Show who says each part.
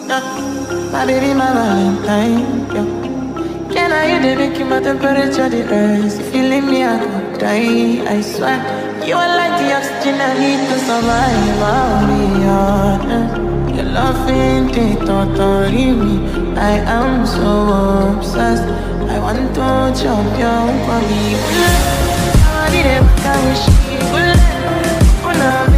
Speaker 1: Yeah. My baby, my Valentine. Yeah. Can I hear the making my temperature the rise? If you leave me, I could die. I swear. You are like the oxygen I need to survive. I'll be honest. Your love ain't it totally me. I am so obsessed. I want to chop your body. I did it, I wish you would.